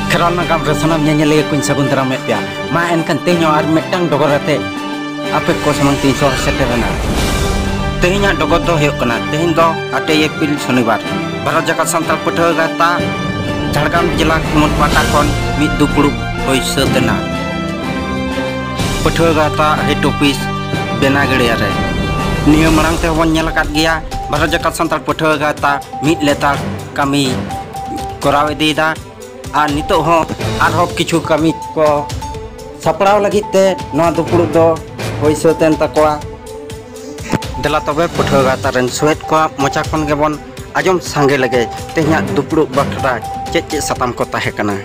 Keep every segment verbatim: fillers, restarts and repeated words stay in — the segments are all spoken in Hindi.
Keral nagam resonam nyanyi lagi kuin sabun teram mepia. Ma enkan tehnya ar metang dogorate. Apa ko samang tin so seterana. Tehnya dogor do hayuk kana. Tehin do ate April Shonibar. Bharat Jakat Santal Pautha Gawta Jhargram Jila Kumut Pata kon mid dupulup hoi setena. Pautha Gawta head office Benagade are. Niya marang te hon nyel kat gaya Bharat Jakat Santal Pautha Gawta mid letar kami koraw idida. Ar nitok ho arhop kichu kami ko sapraw lagit te noa dupulup do hoi seten takoa. Dela tobe Pautha Gawta ren suet ko mocha kon gebon ajom sange lage tehnya dupulup bakra cek cek satam ko tahe kana.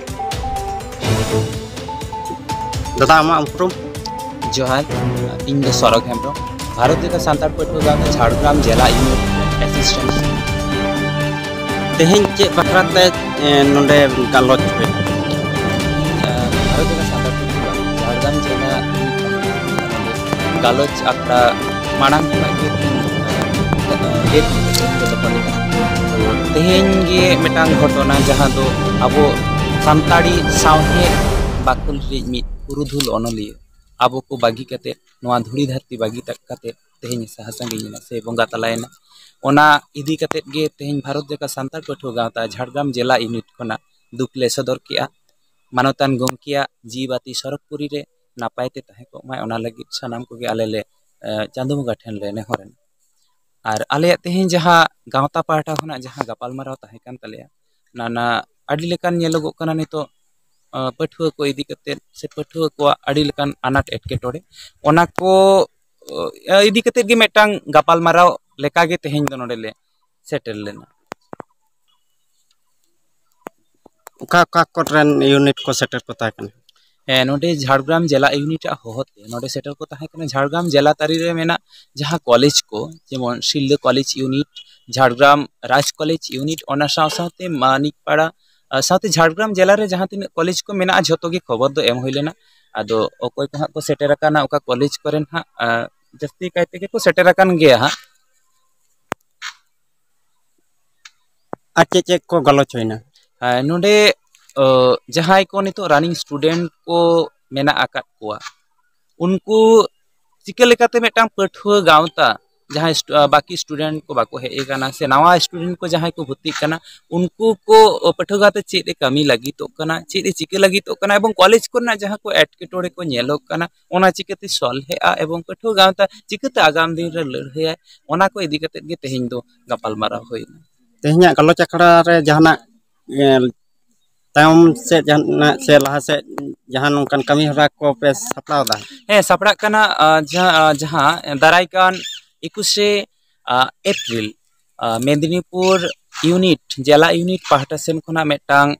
Dada ama umprum जोहार इन दो सौरभ हेम्ब्रम भारत जाकात सानताल पाउथा गावता झारग्राम जिला यूनिट एसिस्टेंट तेहें चे बखराते नोंडे गालोच पे भारत जाकात सानताल पाउथा झारग्राम जिला गालोच आकड़ा मानांग के तेहें गे मिटांग घटना जहां दो अबो सानताड़ी सावहे बाकुल रे मिट पुरुधुल अनलिया अब को बागी कते नवा धुड़ी धरती बागी तक कते तेहें साहसंगीना से बंगा तलायना ओना इदी कते गे तेहें भारत जाकात सानताल पाउथा गावता झारग्राम जिला यूनिट खना दुखले सदर किया मानवतान गमकिया जीवाती सरकपुरी रे नापायते ताहे को मा ओना लगी सानाम को गे आलेले चांदो बंगा ठेन ले नेहरन और आले तेहें जहां गावता पार्टा खना जहां गपाल माराव ताहे कान तलेया नाना अडी लेकान नेलोगो कना नितो पाठुआ को इदी कते से पाठुआ को अड़ी लेकान अनाट एटकेटोड़े ओना को इदी कते गे मेटांग गपाल माराव लेका गे तेहें दो नोडेले सेटल लेना उका उका कोटरेन यूनिट को सेटर को ताहे kana. हे नोडे झारग्राम जिला यूनिट होहते नोडे सेटल को ताहे kana झारग्राम जिला तारी रे मेना जहां कॉलेज को जेमन शिल्द college unit Jhargram Raj college unit ओना साव सावते मानिकपाड़ा साथ झारग्राम जिला रे जहां तीन कॉलेज को मेना झोतो गे खबर दो एम होइलेना आदो ओकोय को हा को सेटर काना ओका कॉलेज करेन हा जस्ती कायते के को सेटर कान गे हा आचे चेक को गलोच होइना नोडे जहां को नितो रनिंग स्टूडेंट को मेना आकात कोआ उनको चिके लेकाते मेटांग पाठुआ गावता जहां बाकी स्टूडेंट को बाको हे गाना से नवा स्टूडेंट को जहां को भर्ती करना उनको को पाठुआ गावता चेदे कमी लगी तो कना चेदे चिके लगी तो कना एवं कॉलेज को जहां को एटकेटोड़े को नेलो कना ओना चिकेते सॉल्व है एवं पाठुआ गावता चिकेते आगाम दिन रे लड़ाई ओना को इदी कते गे तेहें दो गपाल मारा होइना तेहें गलोच आखड़ा रे जहाना तायम से जहाना से लहा से जहां नोंकान कमी हरा को पे सपड़ाव दा हे सपड़ा कना जहां दाराय कान इक्कीसे अप्रैल मेदिनीपुर यूनिट जिला यूनिट पाहटा सेन खना मेटांग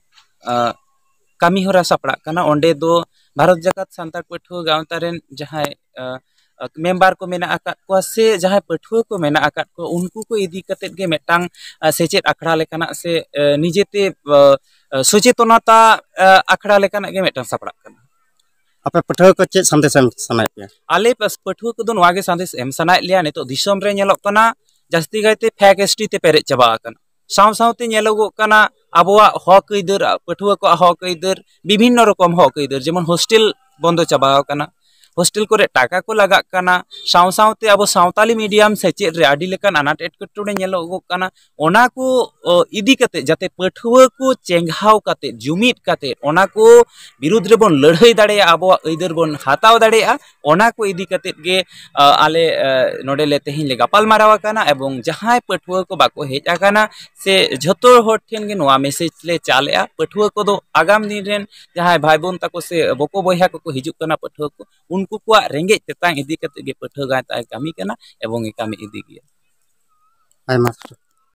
कमी हरा सपड़ा कना ओंडे दो भारत जाकात सानताल पाउथा गावता रेन जहां मेम्बर को मेना आकात को से जहां पाठुआ को मेना आकात को उनको को इदी कते गे मेटांग सेचेत आखड़ा लेकाना से निजेते सचेतनता आखड़ा लेकाना गे मेटांग सपड़ा कना आपे पाठुआ को चे संदेश एम सनाय पे आले पाठुआ को दो नवा गे संदेश एम सनाय लिया नितो दिसम रे नेलोक कना जास्ती गायते फेक एसटी ते पेरे चबा कना साव सावते नेलोगो कना आबोआ हक इदर पाठुआ को हक इदर विभिन्न रकम हक इदर जेमन हॉस्टल बंद चबा कना हॉस्टल को टाका को लगा कना साव सावते अब सावताली मीडियम सेचेद रे आडी लेकान अनाट एटकेटोड़े नेलोगो कना ओना को इदी कते जाते पाठुआ को चेंघाव कते जुमिद कते ओना को विरुद्ध रे बोन लड़ाई दाड़ेया अब इधर बोन हाताव दाड़ेया ओना को इदी कते गे आले नोडे ले तेहें ले गपाल मारावा कना एवं जहां पाठुआ को बाको हेज आकाना से झतो हर ठेन गे नोवा मेसेज ले चालेया पाठुआ को दो आगाम दिन रेन जहां भाई बोन ताको से बको बयहा को हिजुक कना पाठुआ को उनको को रेंगे तेतांग इदी कते गे पाठुआ गावता कमी कना एवं कमी इदी गया।